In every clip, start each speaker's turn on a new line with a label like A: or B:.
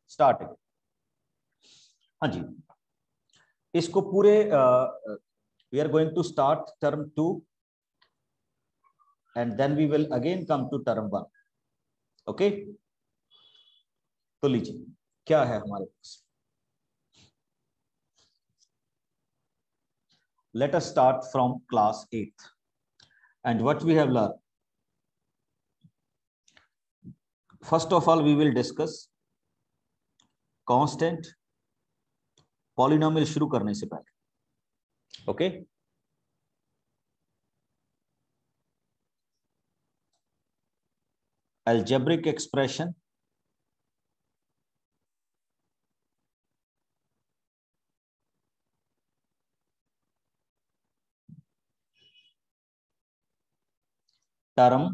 A: Start. हाँ जी, इसको पूरे we are going to start term 2 and then we will again come to term 1। Okay, तो लीजिए क्या है हमारे पास। Let us start from class 8th and what we have learned. First of all, we will discuss constant polynomial शुरू करने से पहले। Okay, algebraic expression, term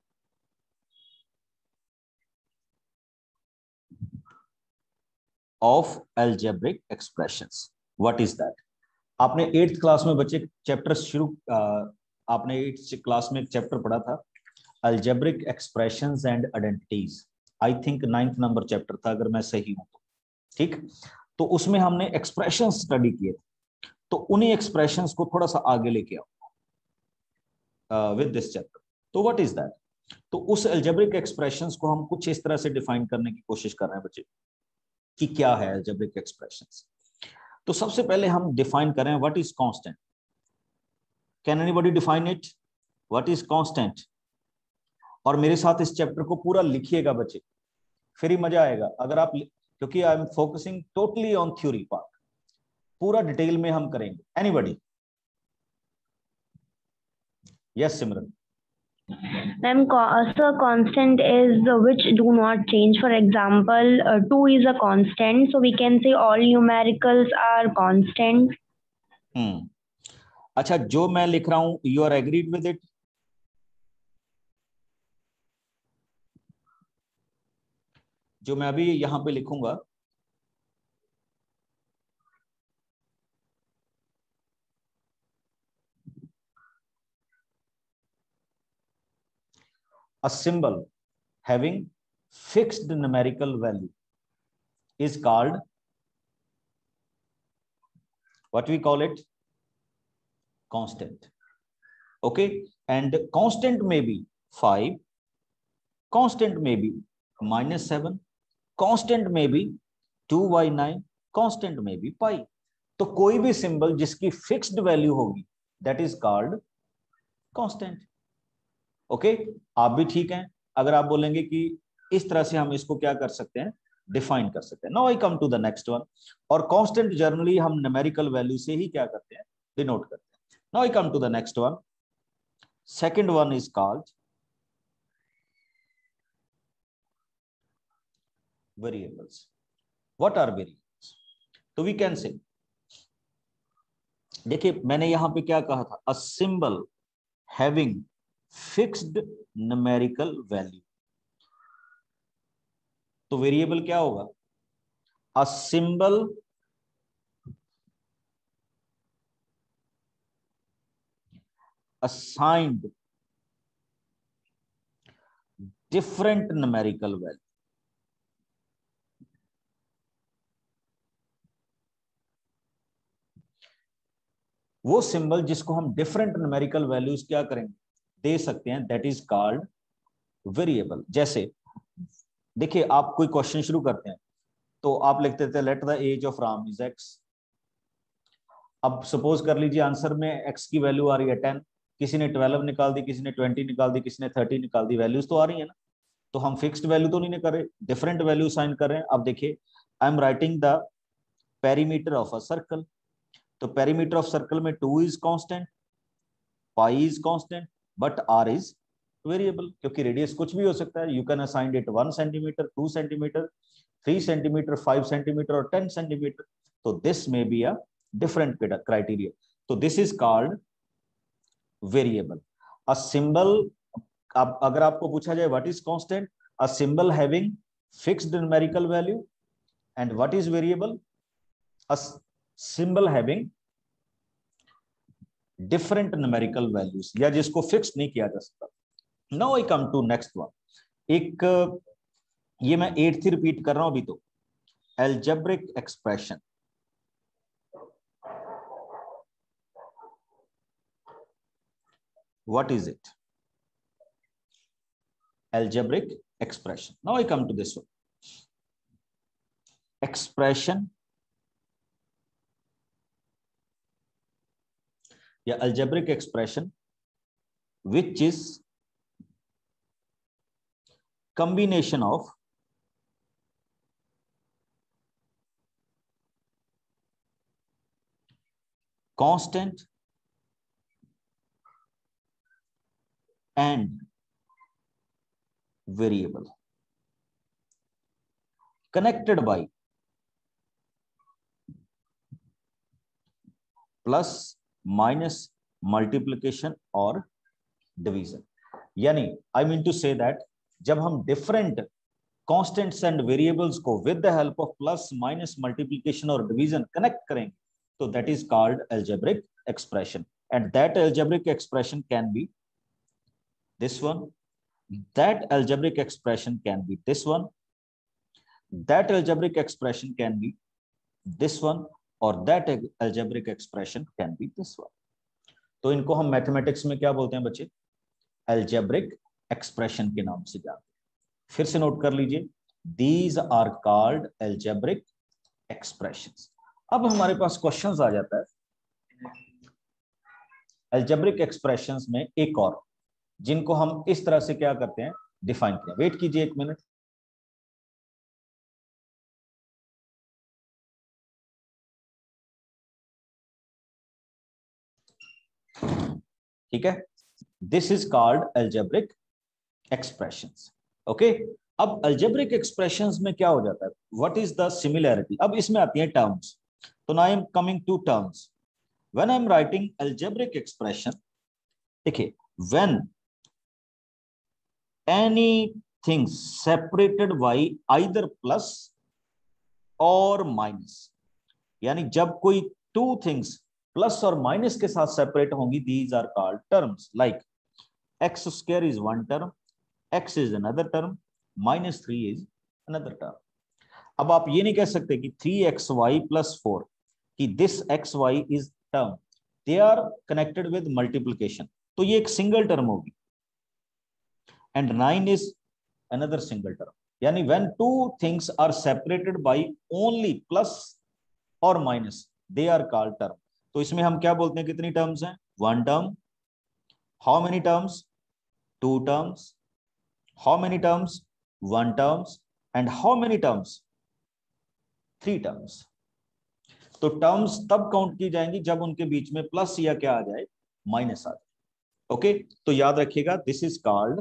A: of algebraic expressions. What is that? आपने 8th क्लास में बच्चे chapter शुरू आपने 8th class में एक चैप्टर पढ़ा था algebraic expressions and identities. I think 9th number chapter था अगर मैं सही हूं तो। ठीक, तो उसमें हमने एक्सप्रेशन स्टडी किए थे, तो उन्हीं एक्सप्रेशंस को थोड़ा सा आगे लेके आओ विद दिस चैप्टर। तो व्हाट इज दैट? तो उस अलजेब्रिक एक्सप्रेशंस को हम कुछ इस तरह से डिफाइन करने की कोशिश कर रहे हैं बच्चे कि क्या है अलजेब्रिक एक्सप्रेशंस। तो सबसे पहले हम डिफाइन करें what is constant. Can anybody define it? What is constant? और मेरे साथ इस चैप्टर को पूरा लिखिएगा बच्चे, फिर ही मजा आएगा। अगर आप, क्योंकि I am focusing totally on theory part, पूरा डिटेल में हम करेंगे। Anybody? Yes Simran.
B: Ma'am, so constant is which do not change. For example, 2 is a constant, so we can say all numericals are constant.
A: अच्छा, जो मैं लिख रहा हूं you are agreed with it? जो मैं अभी यहां पे लिखूंगा a symbol having fixed numerical value is called, what we call it? Constant. Okay, and constant may be 5, constant may be -7, constant may be 2/9, constant may be pi. तो कोई भी symbol जिसकी फिक्स्ड वैल्यू होगी that is called constant. Okay, आप भी ठीक हैं अगर आप बोलेंगे कि इस तरह से हम इसको क्या कर सकते हैं, डिफाइन कर सकते हैं। Now I come to the next one. और कांस्टेंट जनरली हम न्यूमेरिकल वैल्यू से ही क्या करते हैं, डिनोट करते हैं। Now I come to the next one. Second one is called variables. What are variables? तो वी कैन से, देखिए मैंने यहां पे क्या कहा था, a symbol having fixed numerical value. तो वेरिएबल क्या होगा? A symbol assigned different numerical value. वो सिंबल जिसको हम डिफरेंट न्यूमेरिकल वैल्यूज क्या करेंगे, दे सकते हैं, दैट इज कॉल्ड वेरिएबल। जैसे देखिए आप कोई क्वेश्चन शुरू करते हैं तो आप लिखते थे let the age of Ram is x। अब सपोज कर लीजिए आंसर में x की वैल्यू आ रही है 10, किसी ने 12 निकाल दी, किसी ने 20 निकाल दी, किसी ने 30 निकाल दी, वैल्यूज तो आ रही है ना। तो हम फिक्स्ड वैल्यू तो नहीं कर रहे, डिफरेंट वैल्यू साइन कर रहे हैं। अब देखिए I am writing the perimeter of a circle. तो पेरीमीटर ऑफ सर्कल में 2 is constant, pi is constant, but r is variable, क्योंकि रेडियस कुछ भी हो सकता है। You can assign it 1 centimetre, 2 centimetre, 3 centimetre, 5 centimetre और 10 सेंटीमीटर। तो this may be a different criteria. तो this is called variable. A symbol, अब अगर आपको पूछा जाए what is constant, a symbol having fixed numerical value, and what is variable, a symbol having different numerical values, या जिसको fix नहीं किया जा सकता। Now I come to next one. एक ये मैं 8th रिपीट कर रहा हूं अभी। तो algebraic expression. What is it? Algebraic expression. Now I come to this one. Expression, yeah, algebraic expression which is combination of constant and variable connected by plus minus multiplication और division. यानी I mean to say that जब हम different constants and variables को with the help of plus minus multiplication और division connect करेंगे तो that is called algebraic expression, and that algebraic expression can be this one, that algebraic expression can be this one, that algebraic expression can be this one, और that algebraic expression can be this one. तो इनको हम mathematics में क्या बोलते हैं बच्चे? algebraic expression के नाम से जानते हैं। फिर से नोट कर लीजिए, these are called algebraic expressions। अब हमारे पास क्वेश्चंस आ जाता है algebraic expressions में एक और, जिनको हम इस तरह से क्या करते हैं, डिफाइन करें। वेट कीजिए एक मिनट। ठीक है, this is called algebraic expressions। Okay, अब algebraic expressions में क्या हो जाता है, व्हाट इज द सिमिलैरिटी? अब इसमें आती है टर्म्स। तो now I am coming to terms. When I am writing algebraic expression, देखिए, when anything separated by either plus or minus, यानी जब कोई टू थिंग्स प्लस और माइनस के साथ सेपरेट होंगी, these are called terms. Like x square is one term, x is another term, -3 is another term. अब आप ये नहीं कह सकते कि 3xy + 4 कि दिस xy is term, they are connected with multiplication, तो ये एक सिंगल टर्म होगी, and 9 is another single term. यानी when two things are separated by only plus और minus, they are called term. तो इसमें हम क्या बोलते हैं, कितनी टर्म्स हैं? One term. How many terms? Two terms. How many terms? One terms. And how many terms? Three terms. तो टर्म्स तब काउंट की जाएंगी जब उनके बीच में प्लस या क्या आ जाए, माइनस आ जाए। ओके, तो याद रखिएगा, दिस इज कॉल्ड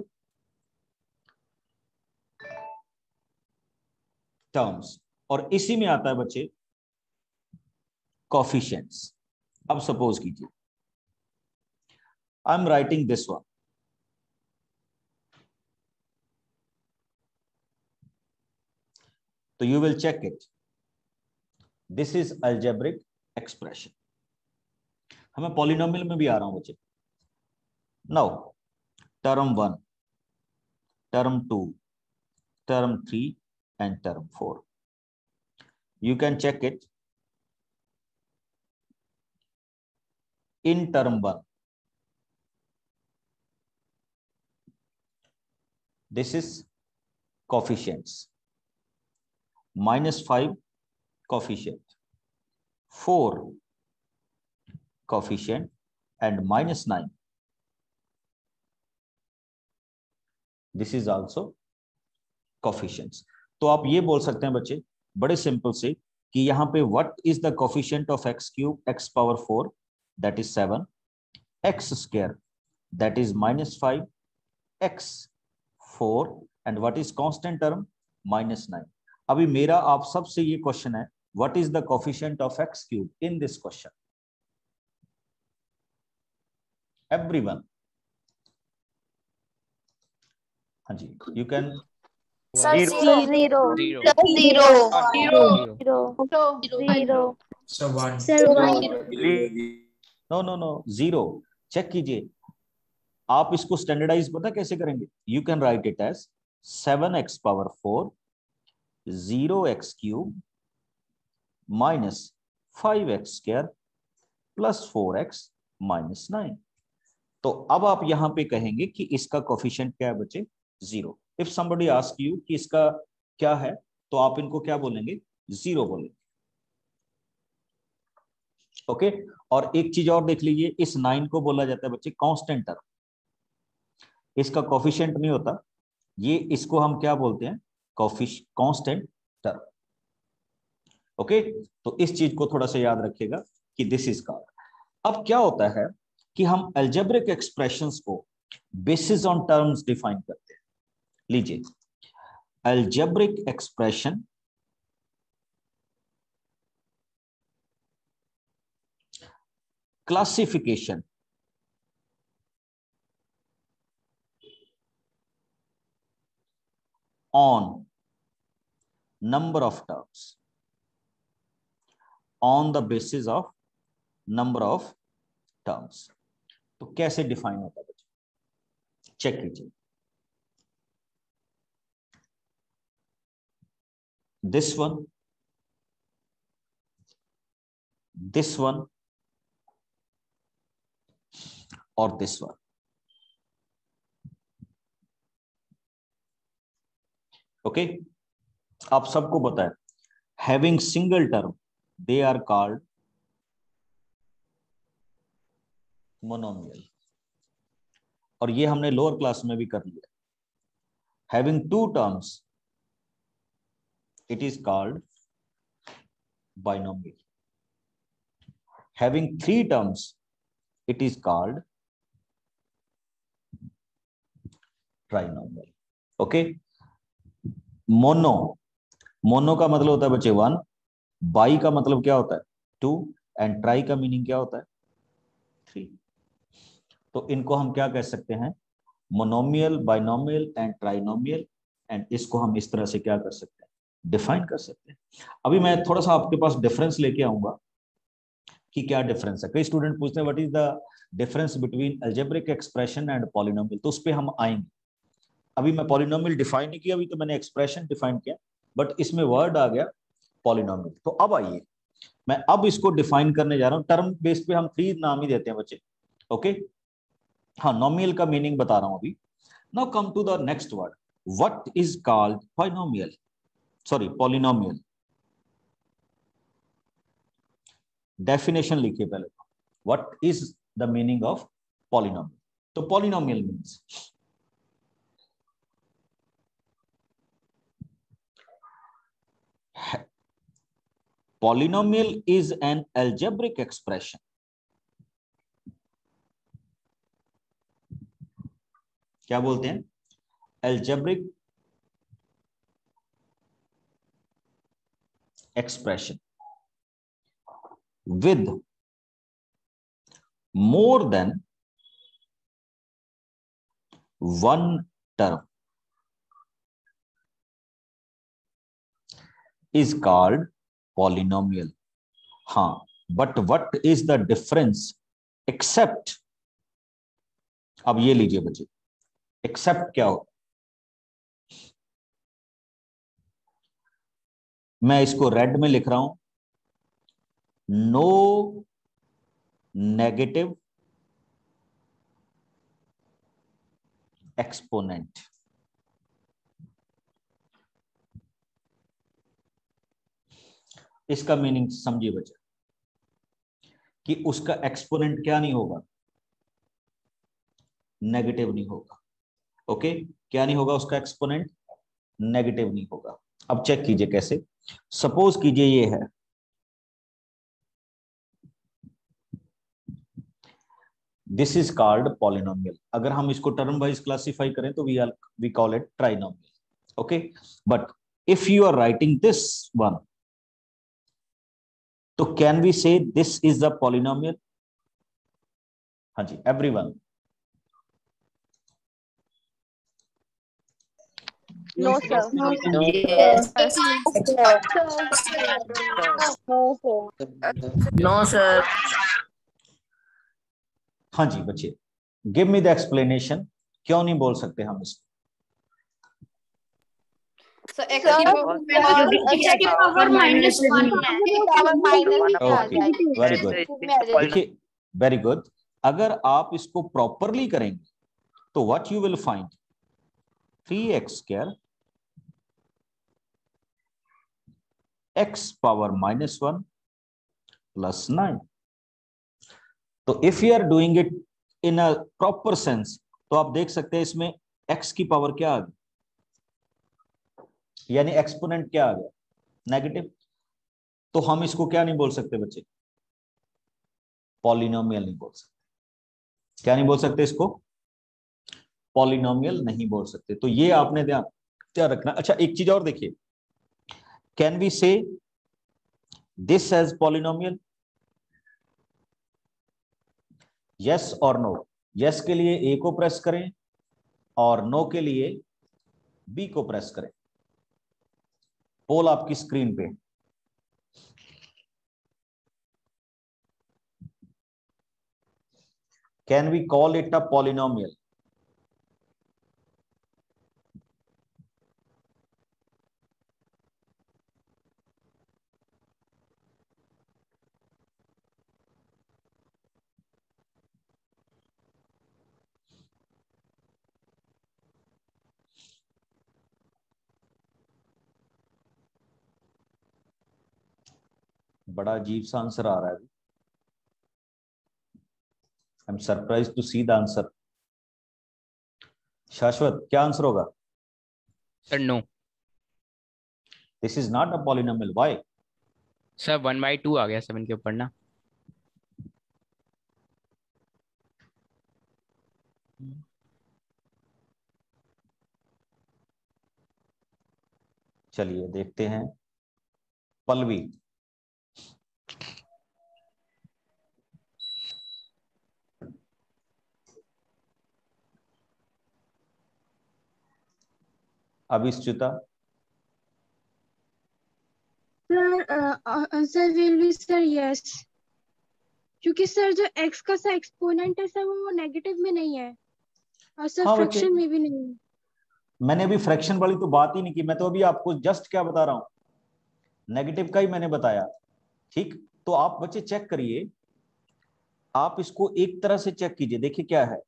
A: टर्म्स। और इसी में आता है बच्चे कोफिशिएंट्स। अब सपोज कीजिए I am writing this one, तो you will check it, this is algebraic expression. हमें पॉलिनोमियल में भी आ रहा हूं बच्चे। Now term 1, term 2, term 3 and term 4, you can check it in term 1, this is coefficients, -5 coefficient, 4 coefficient and -9, this is also coefficients। तो आप ये बोल सकते हैं बच्चे बड़े सिंपल से कि यहां पे what is the coefficient of x³ x⁴ that is 7, x² that is -5, x⁴, and what is constant term? -9। अभी मेरा आप सबसे ये क्वेश्चन है, what is the coefficient of x³ in this question? Everyone, हाँ जी, you can.
B: Sir, zero. Zero.
C: So one.
A: No, zero. Check कीजिए, आप इसको स्टैंडर्डाइज पता कैसे करेंगे? You can write it as 7x⁴ 0x³ minus 5x² plus 4x minus 9। तो अब आप यहां पे कहेंगे कि इसका कोफिशिएंट क्या है बच्चे, 0। इफ समबडी आस्क यू कि इसका क्या है, तो आप इनको क्या बोलेंगे, 0 बोलेंगे। ओके और एक चीज और देख लीजिए, इस 9 को बोला जाता है बच्चे कांस्टेंट टर्म, इसका कोफिशिएंट नहीं होता, ये इसको हम क्या बोलते हैं, कांस्टेंट टर्म। ओके तो इस चीज को थोड़ा सा याद रखिएगा कि दिस इज कॉल्ड। अब क्या होता है कि हम अलजेब्रिक एक्सप्रेशंस को बेसिस ऑन टर्म्स डिफाइन करते हैं। लीजिए, algebraic expression classification on number of terms, on the basis of number of terms। तो कैसे डिफाइन होता है बच्चे, चेक कीजिए। दिस वन, दिस वन और दिस वन। ओके आप सबको पता है, having single term they are called monomial, और ये हमने लोअर क्लास में भी कर लिया। Having two terms it is called binomial, having three terms it is called trinomial. Okay mono, mono का मतलब होता है बच्चे 1, बाई का मतलब क्या होता है 2, एंड ट्राई का मीनिंग क्या होता है 3। तो इनको हम क्या कह सकते हैं, monomial, binomial and trinomial, and इसको हम इस तरह से क्या कर सकते हैं, डिफाइन कर सकते हैं। अभी मैं थोड़ा सा आपके पास डिफरेंस लेके आऊंगा कि क्या डिफरेंस है। कई स्टूडेंट पूछते हैं what is the difference between algebraic expression and polynomial, तो उस पर हम आएंगे। अभी मैं पॉलिनोमियल डिफाइन नहीं किया, अभी तो मैंने एक्सप्रेशन डिफाइन किया, बट इसमें वर्ड आ गया पॉलिनोमियल। तो अब आइए, मैं अब इसको डिफाइन करने जा रहा हूं। टर्म बेस पे हम 3 नाम ही देते हैं बच्चे। ओके हाँ, नोमियल का मीनिंग बता रहा हूं अभी। Now come to the next word, what is called binomial, sorry polynomial. Definition लिखिए पहले, what is the meaning of polynomial. तो polynomial means polynomial is an algebraic expression क्या बोलते हैं, algebraic expression with more than one term is called polynomial। हाँ, but what is the difference except, अब ये लीजिए बच्चे, एक्सेप्ट क्या हो, मैं इसको रेड में लिख रहा हूं, नो नेगेटिव एक्सपोनेंट। इसका मीनिंग समझिए बच्चे कि उसका एक्सपोनेंट क्या नहीं होगा, नेगेटिव नहीं होगा। ओके क्या नहीं होगा उसका एक्सपोनेंट, नेगेटिव नहीं होगा। अब चेक कीजिए कैसे, सपोज कीजिए ये है, दिस इज कॉल्ड पॉलिनोमियल। अगर हम इसको टर्म वाइज क्लासिफाई करें तो we call it trinomial. Okay but if you are writing this one, तो can we say this is the polynomial? हाँ जी everyone.
C: No, sir.
D: Yes.
C: No, sir.
A: हाँ जी बच्चे, गिव मी द एक्सप्लेनेशन, क्यों नहीं बोल सकते हम इसको?
C: So x की power -1 है, power -1 आ
A: ओके,
C: जाएगी।
A: Very good. देखिए, वेरी गुड। अगर आप इसको प्रॉपरली करेंगे तो what you will find 3x² x power -1 plus 9। तो if you are doing it in a proper sense तो आप देख सकते हैं इसमें x की पावर क्या आ गई, यानी एक्सपोनेंट क्या आ गया, नेगेटिव। तो हम इसको क्या नहीं बोल सकते बच्चे, पॉलिनोमियल नहीं बोल सकते। क्या नहीं बोल सकते इसको, पॉलिनोमियल नहीं बोल सकते। तो ये आपने ध्यान रखना। अच्छा, एक चीज और देखिए, can we say this as polynomial, yes और नो। यस के लिए ए को प्रेस करें और नो के लिए बी को प्रेस करें। पोल आपकी स्क्रीन पे। Can we call it a polynomial? बड़ा अजीब सा आंसर आ रहा है। I am surprise to see the answer. Shashwat, क्या आंसर होगा?
D: Sir no.
A: This is not a polynomial. Why?
D: Sir 1/2 आ गया 7 के ऊपर ना।
A: चलिए देखते हैं। Pallavi, Abhishchita,
E: sir answer will be sir yes, क्योंकि सर जो x का सा एक्सपोनेंट है सर वो नेगेटिव में नहीं है और सर
A: हाँ
E: फ्रैक्शन में भी नहीं है।
A: मैंने अभी फ्रैक्शन वाली तो बात ही नहीं की। मैं तो अभी आपको जस्ट क्या बता रहा हूं, नेगेटिव का ही मैंने बताया। ठीक, तो आप बच्चे चेक करिए, आप इसको एक तरह से चेक कीजिए। देखिए क्या है,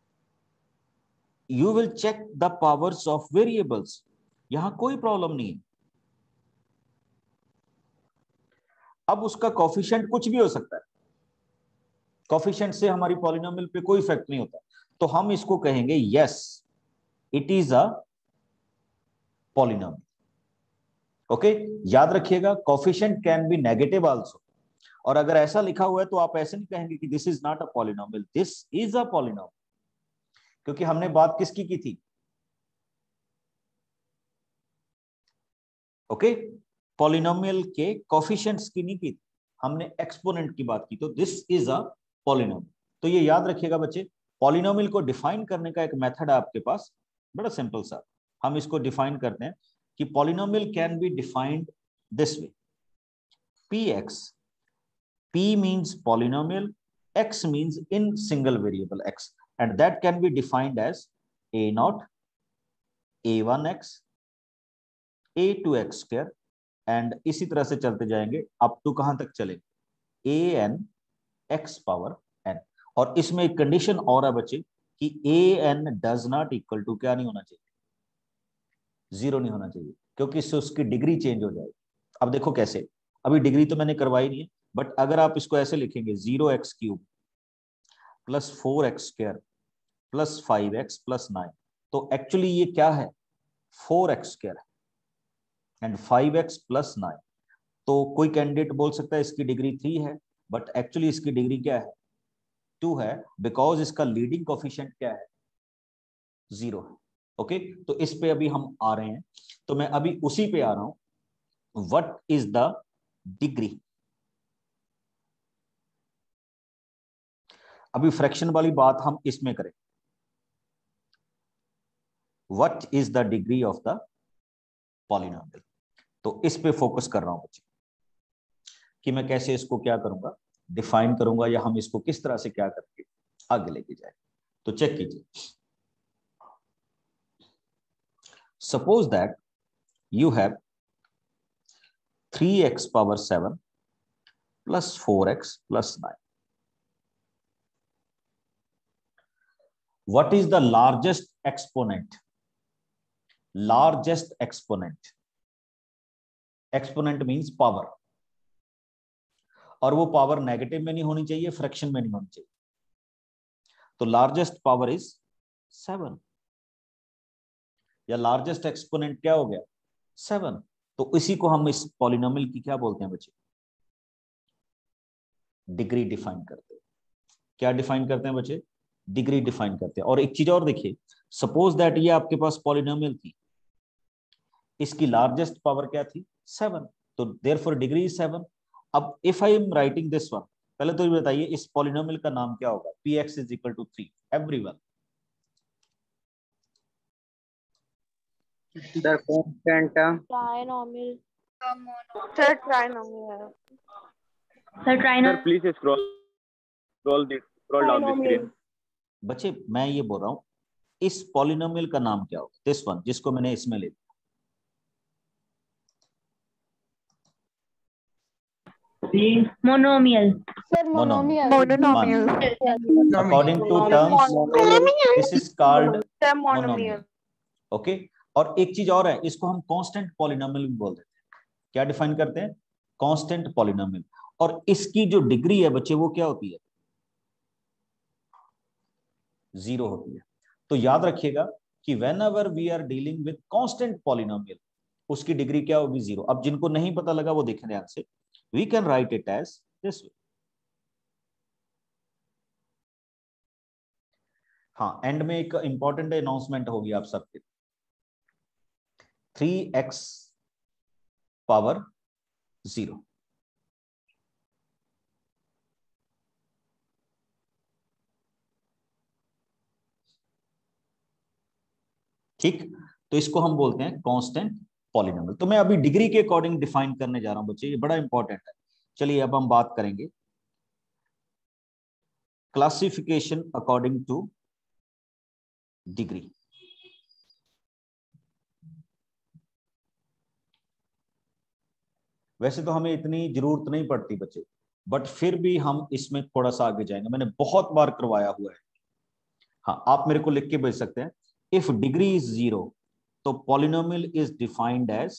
A: you will check the powers of variables. यहां कोई प्रॉब्लम नहीं है। अब उसका कॉफिशिएंट कुछ भी हो सकता है, कॉफिशिएंट से हमारी पॉलिनोमियल पे कोई इफेक्ट नहीं होता। तो हम इसको कहेंगे yes, it is a polynomial. Okay, याद रखिएगा, coefficient can be negative also. और अगर ऐसा लिखा हुआ है तो आप ऐसे नहीं कहेंगे कि this is not a polynomial, this is a polynomial. क्योंकि हमने बात किसकी की थी? ओके, पॉलिनोमियल के कोफिशिएंट्स की नहीं की थी, हमने एक्सपोनेंट की बात की। तो दिस इज अ पॉलिनोमियल। तो ये याद रखिएगा बच्चे, पॉलिनोमियल को डिफाइन करने का एक मेथड है आपके पास, बड़ा सिंपल सा। हम इसको डिफाइन करते हैं कि polynomial can be defined this way, px, p means polynomial, x means in single variable x, and that can be defined as a0, a1x, a2x square, and इसी तरह से चलते जाएंगे अप टू कहां तक चले, an x पावर n। और इसमें एक कंडीशन और है बच्चे कि an does not equal to क्या नहीं होना चाहिए, 0 नहीं होना चाहिए, क्योंकि इससे उसकी डिग्री चेंज हो जाएगी। अब देखो कैसे, अभी डिग्री तो मैंने करवाई नहीं है, बट अगर आप इसको ऐसे लिखेंगे 0x³ plus 4x square plus 5x plus 9, तो एक्चुअली ये क्या है, 4x square and 5x plus 9। तो कोई कैंडिडेट बोल सकता है इसकी डिग्री 3 है, बट एक्चुअली इसकी डिग्री क्या है, 2 है, बिकॉज इसका लीडिंग कोफिशिएंट क्या है, 0 है। ओके, तो इस पे अभी हम आ रहे हैं। तो मैं अभी उसी पे आ रहा हूं, व्हाट इज द डिग्री। अभी फ्रैक्शन वाली बात हम इसमें करें, what is the degree of the polynomial. तो इस पे फोकस कर रहा हूं बच्चे, कि मैं कैसे इसको क्या करूंगा, डिफाइन करूंगा, या हम इसको किस तरह से क्या करके आगे लेके जाए। तो चेक कीजिए, suppose that you have 3x power 7 plus 4x plus 9. What is the largest exponent? Largest exponent. Exponent means power. और वो पावर नेगेटिव में नहीं होनी चाहिए, फ्रैक्शन में नहीं होनी चाहिए. तो लार्जेस्ट पावर इज 7, या लार्जेस्ट एक्सपोनेंट क्या हो गया? 7. तो इसी को हम इस पॉलिनोमियल की क्या बोलते हैं बच्चे? डिग्री डिफाइन करते हैं. क्या डिफाइन करते हैं बच्चे? डिग्री डिफाइन करते हैं. और एक चीज और देखिए, सपोज दैट ये आपके पास पॉलिनोमियल थी, इसकी लार्जेस्ट पावर क्या थी? 7. तो देयरफॉर डिग्री इज 7. अब if I am writing this one, पहले तो ये बताइए इस पॉलिनोमियल का नाम क्या होगा? px is equal to 3. Everyone.
F: The constant
C: Trinomial. Sir, trinomial.
B: Sir,
F: sir, please scroll down the screen.
A: बच्चे मैं ये बोल रहा हूं, इस पॉलिनोमियल का नाम क्या होगा? दिस वन, जिसको मैंने इसमें ले लिया.
B: monomial.
C: Sir, monomial.
A: According to terms, this is called
C: Sir,
A: monomial. Okay. और एक चीज और है, इसको हम कांस्टेंट पॉलिनोमियल भी बोल देते हैं. क्या डिफाइन करते हैं? Constant polynomial. और इसकी जो डिग्री है बच्चे वो क्या होती है? 0 होती है. तो याद रखिएगा कि whenever we are dealing with constant polynomial, उसकी डिग्री क्या होगी? 0. अब जिनको नहीं पता लगा वो देखें ध्यान से. We can write it as this way. हाँ, एंड में एक इंपॉर्टेंट अनाउंसमेंट होगी आप सबके. 3x power 0. ठीक. तो इसको हम बोलते हैं कांस्टेंट पॉलिनोमियल. तो मैं अभी डिग्री के अकॉर्डिंग डिफाइन करने जा रहा हूं बच्चे, ये बड़ा इंपॉर्टेंट है. चलिए अब हम बात करेंगे क्लासिफिकेशन अकॉर्डिंग टू डिग्री. वैसे तो हमें इतनी जरूरत नहीं पड़ती बच्चे, बट फिर भी हम इसमें थोड़ा सा आगे जाएंगे. मैंने बहुत बार करवाया हुआ है. हाँ, आप मेरे को लिख के भेज सकते हैं. इफ डिग्री इज 0 तो polynomial is defined as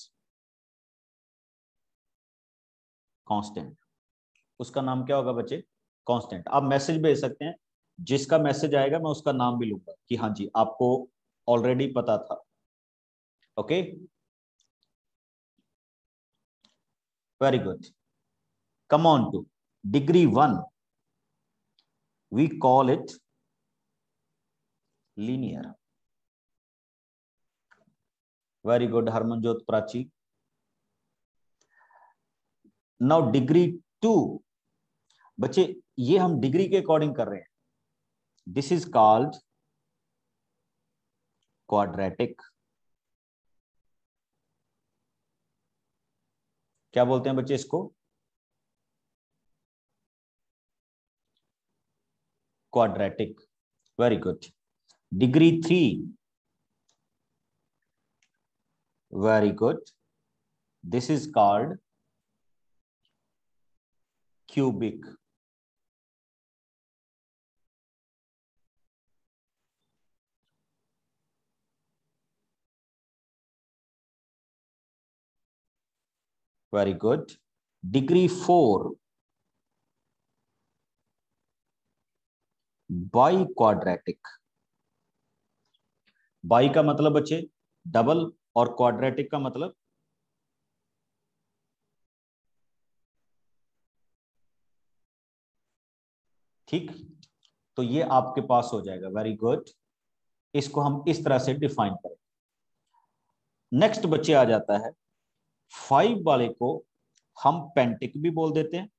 A: constant. उसका नाम क्या होगा बच्चे? कांस्टेंट. आप मैसेज भेज सकते हैं, जिसका मैसेज आएगा मैं उसका नाम भी लूंगा कि हाँ जी आपको ऑलरेडी पता था. Okay, very good. Come on to degree 1. We call it linear. Very good Harmanjot Prachi. Now degree 2 बच्चे, ये हम डिग्री के अकॉर्डिंग कर रहे हैं. This is called quadratic. क्या बोलते हैं बच्चे इसको? Quadratic. Very good. Degree 3. Very good. This is called cubic. Very good. Degree 4 bi quadratic. Bi का मतलब बच्चे डबल, और क्वाड्रेटिक का मतलब ठीक. तो ये आपके पास हो जाएगा. Very good. इसको हम इस तरह से डिफाइन करें. नेक्स्ट बच्चे आ जाता है 5 वाले को हम पेंटिक भी बोल देते हैं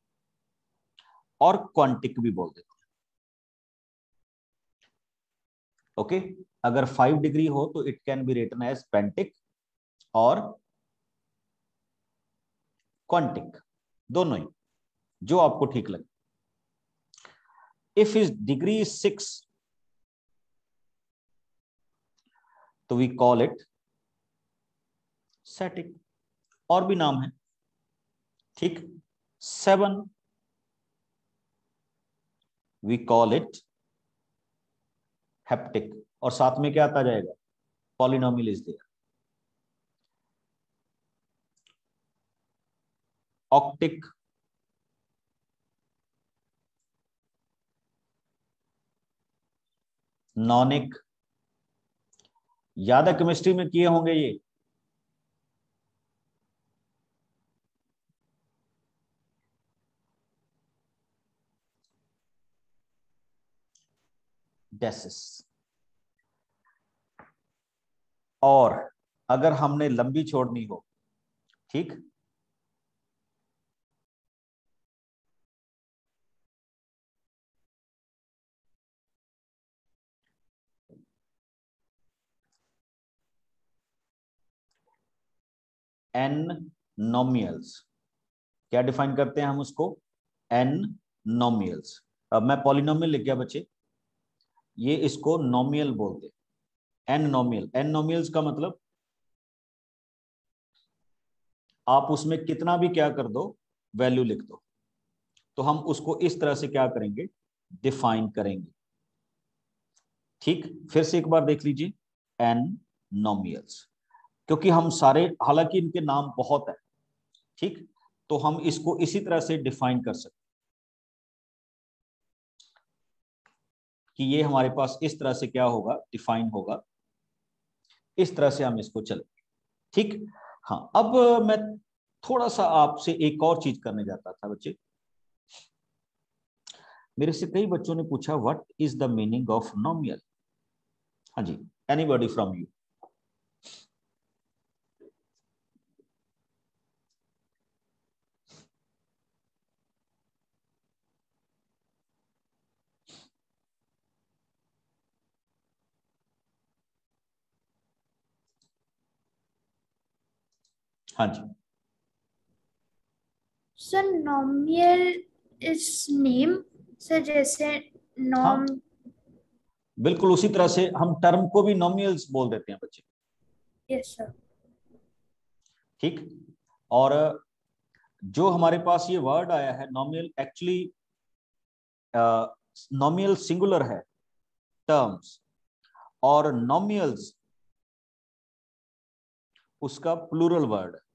A: और क्वांटिक भी बोल देते हैं. ओके, अगर 5 डिग्री हो तो it can be written as pentic और क्वांटिक, दोनों ही, जो आपको ठीक लगे. इफ इज डिग्री 6 तो वी कॉल इट स्टैटिक, और भी नाम है, ठीक। 7 वी कॉल इट हेप्टिक, और साथ में क्या आता जाएगा, polynomial is there. Octic, nonic, याद है केमिस्ट्री में किए होंगे ये। डेसिस। और अगर हमने लंबी छोड़नी हो, ठीक, एन नोमियल्स, क्या डिफाइन करते हैं हम उसको, एन नोमियल्स। अब मैं पॉलिनोमियल लिख गया बच्चे, ये इसको नोमियल बोलते हैं, एन नोमियल। एन नोमियल्स का मतलब आप उसमें कितना भी क्या कर दो, वैल्यू लिख दो, तो हम उसको इस तरह से क्या करेंगे, डिफाइन करेंगे, ठीक। फिर से एक बार देख लीजिए, एन नोमियल्स, क्योंकि हम सारे, हालांकि इनके नाम बहुत है, ठीक, तो हम इसको इसी तरह से डिफाइन कर सकते कि ये हमारे पास इस तरह से क्या होगा, डिफाइन होगा, इस तरह से हम इसको चले, ठीक। हाँ, अब मैं थोड़ा सा आपसे एक और चीज करने जाता था बच्चे। मेरे से कई बच्चों ने पूछा what is the meaning of nomial. हाँ जी, एनीबॉडी फ्रॉम यू। हाँ जी,
C: sir nomial is name, sir जैसे
A: हाँ,
C: नॉम।
A: बिल्कुल उसी तरह से हम टर्म को भी नोमियल्स बोल देते हैं बच्चे,
C: यस सर।
A: ठीक। और जो हमारे पास ये वर्ड आया है नोमियल, एक्चुअली नोमियल सिंगुलर है, टर्म्स, और नोमियल्स उसका प्लूरल वर्ड है।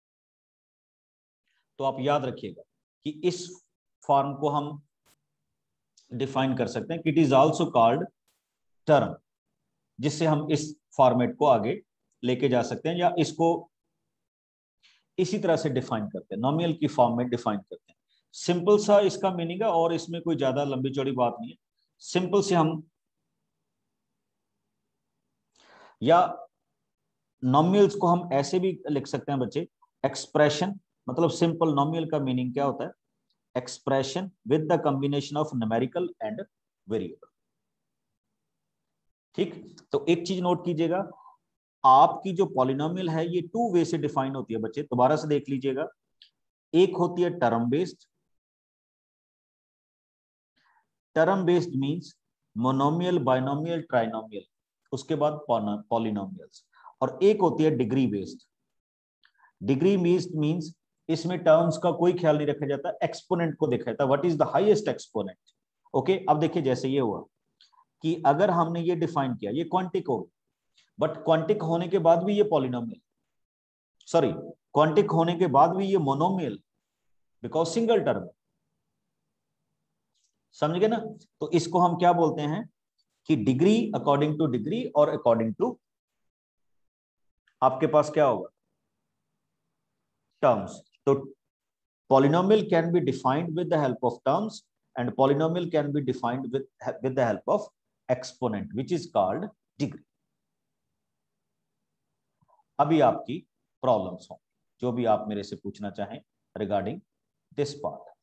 A: तो आप याद रखिएगा कि इस फॉर्म को हम डिफाइन कर सकते हैं कि it is also called term, जिससे हम इस फॉर्मेट को आगे लेके जा सकते हैं, या इसको इसी तरह से डिफाइन करते हैं, नॉमिनल की फॉर्म में डिफाइन करते हैं। सिंपल सा इसका मीनिंग है, और इसमें कोई ज्यादा लंबी चौड़ी बात नहीं है। सिंपल से हम, या नॉमिनल्स को हम ऐसे भी लिख सकते हैं बच्चे, एक्सप्रेशन, मतलब सिंपल नॉमिनल का मीनिंग क्या होता है, expression with the combination of numerical and variable, ठीक। तो एक चीज नोट कीजिएगा, आपकी जो पॉलिनोमियल है ये 2 वे से डिफाइन होती है बच्चे, दोबारा से देख लीजिएगा। एक होती है term based, term based means monomial, binomial, trinomial, उसके बाद पॉलिनोमियल्स। और एक होती है degree based. Degree based means इसमें टर्म्स का कोई ख्याल नहीं रखा जाता, एक्सपोनेंट को देखा जाता है, what is the highest exponent. Okay, अब देखिए जैसे ये हुआ कि अगर हमने ये डिफाइन किया, ये क्वांटिक हो, बट क्वांटिक होने के बाद भी ये पॉलिनोमियल, सॉरी, क्वांटिक होने के बाद भी ये मोनोमियल, बिकॉज सिंगल टर्म, समझ गए ना। तो इसको हम क्या बोलते हैं कि डिग्री, अकॉर्डिंग टू डिग्री और अकॉर्डिंग टू आपके पास क्या होगा, टर्म्स। तो polynomial can be defined with the help of terms, and polynomial can be defined with the help of exponent, which is called degree. अभी आपकी प्रॉब्लम्स हों, जो भी आप मेरे से पूछना चाहें रिगार्डिंग दिस पार्ट।